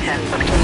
derecha.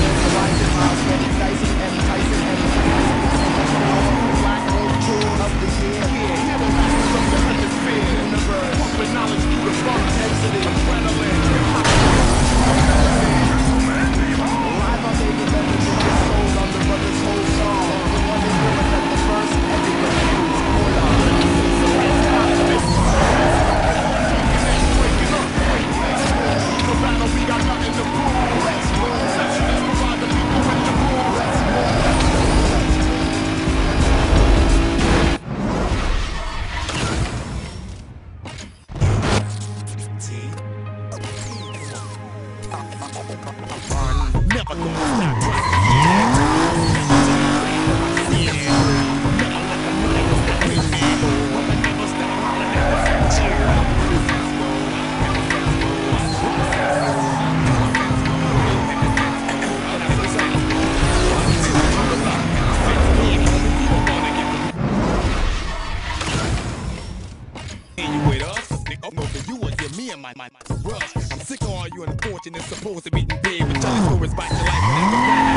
I'm sick of all you unfortunate supposed to be in bed with Charlie stories back to life when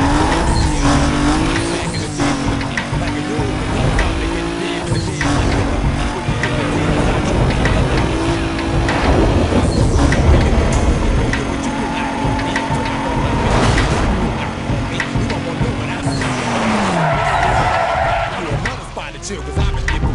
back in the day, like a new about to get big with the chill, cause I've been giving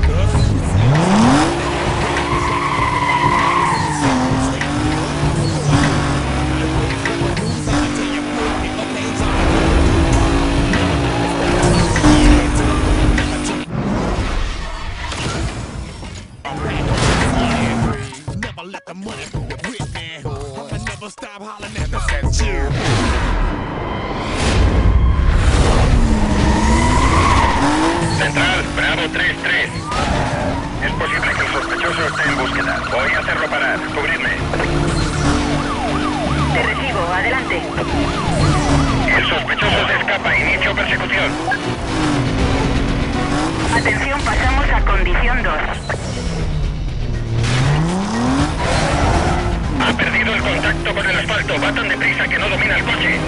Central, Bravo 3-3. Es posible que el sospechoso esté en búsqueda. Voy a hacerlo parar. Cubridme. Te recibo, adelante. El sospechoso se escapa. Inicio persecución. Atención, pasamos a condición 2. Ha perdido el contacto con el asfalto. Va tan deprisa que no domina el coche.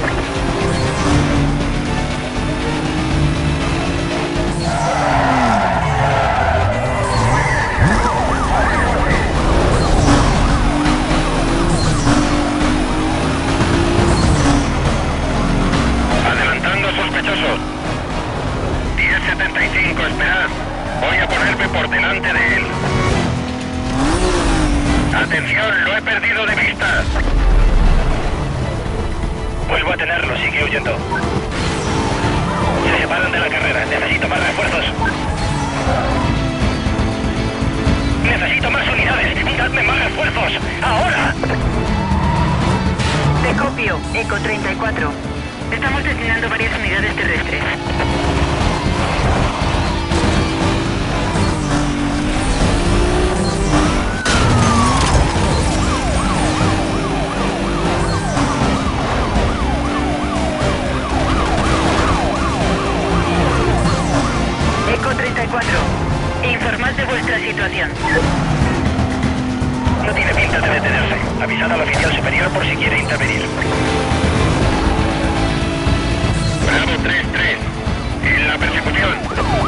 Adelantando sospechosos. 1075, esperad. Voy a ponerme por delante de él. Atención, lo he perdido de vista. Vuelvo a tenerlo, sigue huyendo. Se separan de la carrera, necesito más refuerzos. Necesito más unidades, dadme más refuerzos, ahora. Te copio, Eco 34. Estamos destinando varias unidades terrestres. Eco 34. Informad de vuestra situación. No tiene pinta de detenerse. Avisad al oficial superior por si quiere intervenir. Bravo 3-3. En la persecución.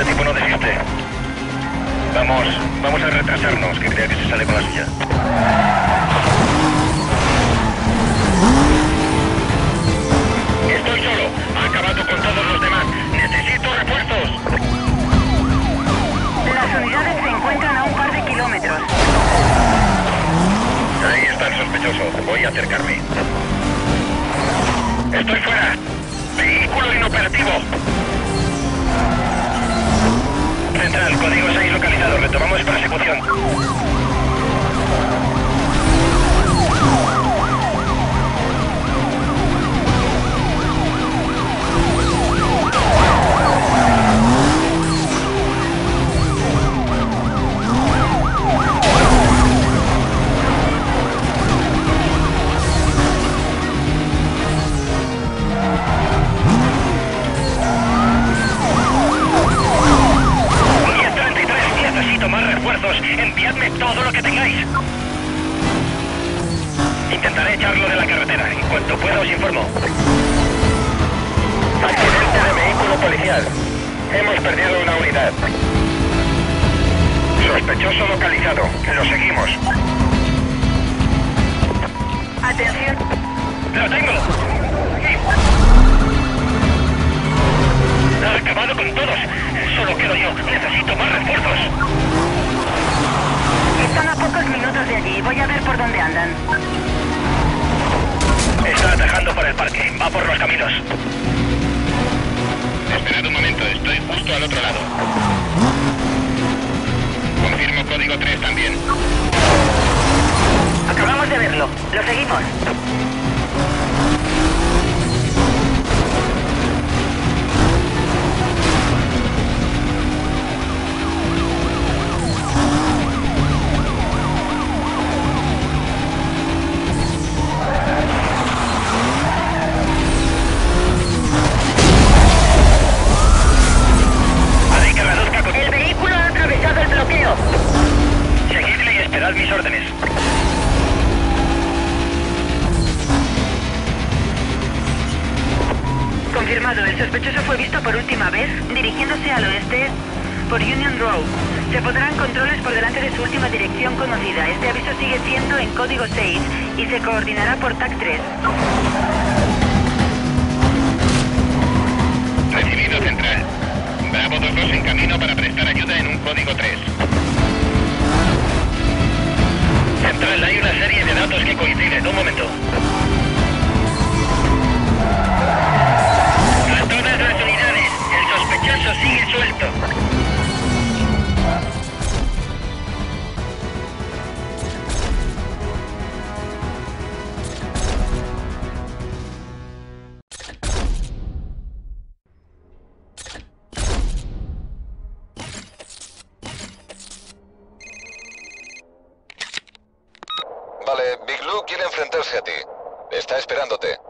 tipo no desiste. Vamos a retrasarnos, que crea que se sale con la suya. Estoy solo. Ha acabado con todos los demás. Necesito refuerzos. Las unidades se encuentran a un par de kilómetros. Ahí está el sospechoso. Voy a acercarme. Estoy fuera. Vehículo inoperativo. Central, código 6 localizado. Retomamos persecución. Enviadme todo lo que tengáis. Intentaré echarlo de la carretera. En cuanto pueda os informo. Accidente de vehículo policial. Hemos perdido una unidad. Sospechoso localizado. Lo seguimos. Atención. ¡Lo tengo! Ha acabado con todos. Solo quedo yo. Necesito más refuerzos. Están a pocos minutos de allí. Voy a ver por dónde andan. Está atajando por el parque. Va por los caminos. Esperad un momento. Estoy justo al otro lado. Confirmo código 3 también. Acabamos de verlo. Lo seguimos. El vehículo ha atravesado el bloqueo. Seguidle y esperad mis órdenes. Confirmado, el sospechoso fue visto por última vez dirigiéndose al oeste por Union Road. Se pondrán controles por delante de su última dirección conocida. Este aviso sigue siendo en código 6 y se coordinará por TAC 3. Recibido, Central. Bravo 2-2 en camino para prestar ayuda en un código 3. Central, hay una serie de datos que coinciden. Un momento. A todas las unidades, el sospechoso sigue suelto. Vale, Big Blue quiere enfrentarse a ti. Está esperándote.